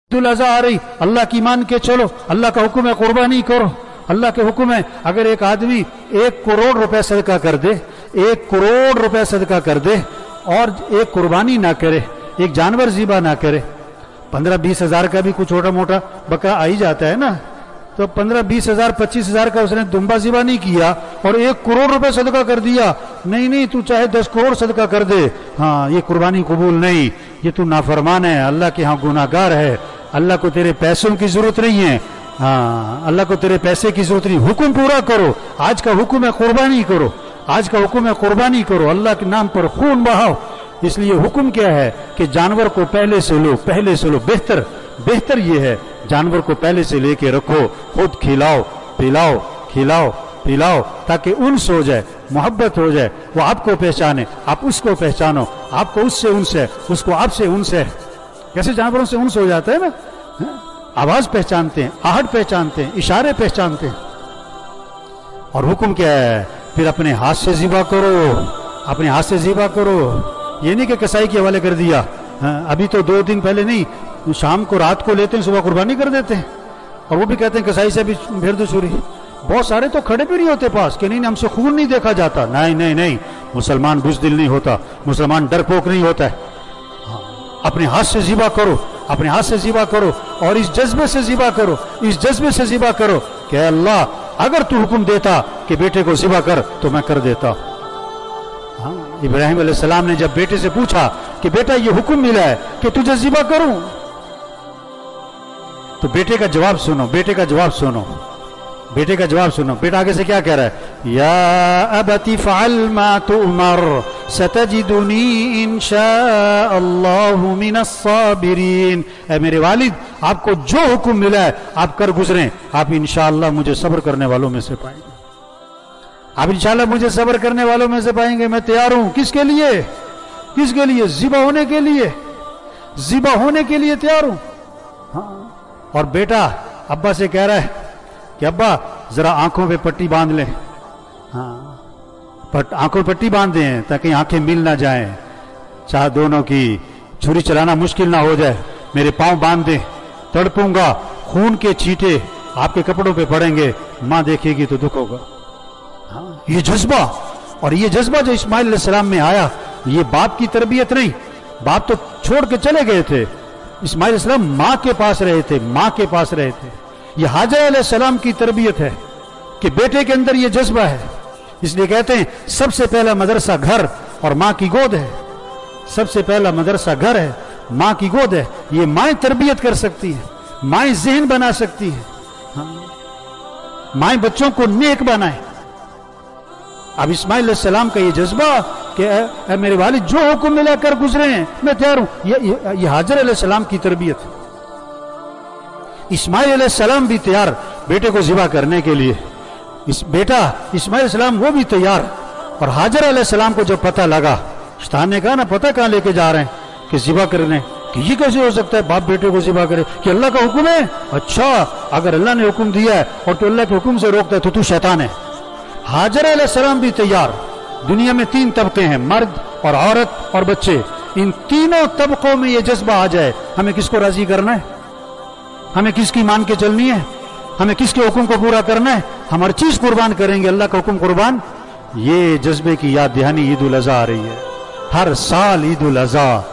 ईद उल अज़हा आ रही, अल्लाह की मान के चलो, अल्लाह का हुक्म है कुर्बानी करो। अल्लाह के हुक्म है अगर एक आदमी 1 करोड़ रुपए सदका कर दे, 1 करोड़ रुपए सदका कर दे और एक कुर्बानी ना करे, एक जानवर ज़िबा ना करे, 15-20 हजार का भी कुछ छोटा मोटा बकरा आ ही जाता है ना, तो 15-20 हजार 25 हजार का उसने दुम्बा ज़िबा नहीं किया और 1 करोड़ रुपए सदका कर दिया, नहीं तू चाहे 10 करोड़ सदका कर दे, हाँ ये कुर्बानी कबूल नहीं, ये तू नाफरमान है, अल्लाह के यहाँ गुनाहगार है, अल्लाह को तेरे पैसों की जरूरत नहीं है, हाँ अल्लाह को तेरे पैसे की जरूरत नहीं, हुक्म पूरा करो, आज का हुक्म है कुर्बानी करो, आज का हुक्म है कुर्बानी करो, अल्लाह के नाम पर खून बहाओ। इसलिए हुक्म क्या है कि जानवर को पहले से लो, पहले से लो, बेहतर ये है जानवर को पहले से लेके रखो, खुद खिलाओ पिलाओ ताकि उन्स हो जाए, मोहब्बत हो जाए, वो आपको पहचाने, आप उसको पहचानो, आपको उससे उन्स है, उसको आपसे उन्स है। कैसे जानवरों से उन्स हो जाता है ना, आवाज पहचानते हैं, आहट पहचानते हैं, इशारे पहचानते हैं। और हुक्म क्या है, फिर अपने हाथ से ज़िबा करो, अपने हाथ से ज़िबा करो, ये नहीं कि कसाई के हवाले कर दिया। अभी तो 2 दिन पहले नहीं, शाम को रात को लेते हैं, सुबह कुर्बानी कर देते हैं, और वो भी कहते हैं कसाई से भी फिर दो छुरी। बहुत सारे तो खड़े भी नहीं होते पास कि नहीं हमसे खून नहीं देखा जाता। नहीं, मुसलमान बुज़दिल नहीं होता, मुसलमान डरपोक नहीं होता है। अपने हाथ से ज़िबा करो, अपने हाथ से ज़िबा करो और इस जज्बे से ज़िबा करो, इस जज्बे से ज़िबा करो कि अल्लाह अगर तू हुक्म देता कि बेटे को ज़िबा कर तो मैं कर देता। हाँ, इब्राहिम अलैहिस्सलाम ने जब बेटे से पूछा कि बेटा ये हुक्म मिला है कि तुझे ज़िबा करूं, तो बेटे का जवाब सुनो, बेटा आगे से क्या कह रहा है, या अबती फ़अल मा तुअमर सतजिदुनी इंशाअल्लाहु मिनस साबिरीन। ऐ मेरे वालिद, आपको जो हुक्म मिला है आप कर गुजरें, आप इंशाअल्लाह मुझे सब्र करने वालों में से पाएंगे, आप इंशाअल्लाह मुझे सब्र करने वालों में से पाएंगे। मैं तैयार हूं, किसके लिए, ज़िबा होने के लिए, ज़िबा होने के लिए तैयार हूं। हाँ। और बेटा अब्बा से कह रहा है कि अब्बा जरा आंखों पे पट्टी बांध ले, हाँ आंखों पे पट्टी बांध दें ताकि आंखें मिल ना जाएं, चाहे दोनों की छुरी चलाना मुश्किल ना हो जाए, मेरे पांव बांध दें, तड़पूंगा, खून के छींटे आपके कपड़ों पे पड़ेंगे, मां देखेगी तो दुख होगा। हाँ, ये जज्बा, और ये जज्बा जो इस्माइल अलैहिस्सलाम में आया, ये बाप की तरबियत नहीं, बाप तो छोड़ के चले गए थे, इस्माइल अलैहिस्सलाम मां के पास रहे थे, ये हाजर अलैहिस्सलाम की तरबियत है कि बेटे के अंदर ये जज्बा है। इसलिए कहते हैं सबसे पहला मदरसा घर और मां की गोद है, सबसे पहला मदरसा घर है, मां की गोद है। ये माएं तरबियत कर सकती है, माएं ज़हन बना सकती है, माएं बच्चों को नेक बनाए। अब इस्माइल अलैहिस्सलाम का ये जज्बा कि मेरे वालिद जो हुक्म मिला कर गुजरे हैं, मैं तैयार हूं, ये हाजर अलैहिस्सलाम की तरबियत है। इस्माइल अलैहिस्सलाम भी तैयार बेटे को ज़िबा करने के लिए, इस बेटा इस्माइल अलैहिस्सलाम वो भी तैयार। और हाजर अलैहिस्सलाम को जब पता लगा, शैतान ने कहा ना पता कहां लेके जा रहे हैं कि ज़िबा करने, कि ये कैसे हो सकता है बाप बेटे को ज़िबा करे, कि अल्लाह का हुक्म है। अच्छा, अगर अल्लाह ने हुक्म दिया है और तू अल्लाह के हुक्म से रोकता है तो तू शैतान है। हाजर अलैहिस्सलाम भी तैयार। दुनिया में 3 तबके हैं, मर्द और औरत और बच्चे, इन तीनों तबकों में ये जज्बा आ जाए, हमें किसको राजी करना है, हमें किसकी मान के चलनी है, हमें किसके हुक्म को पूरा करना है, हम हर चीज कुर्बान करेंगे, अल्लाह का हुक्म कुर्बान। ये जज्बे की याद दहानी ईद उल अज़हा आ रही है, हर साल ईद उल अज़हा।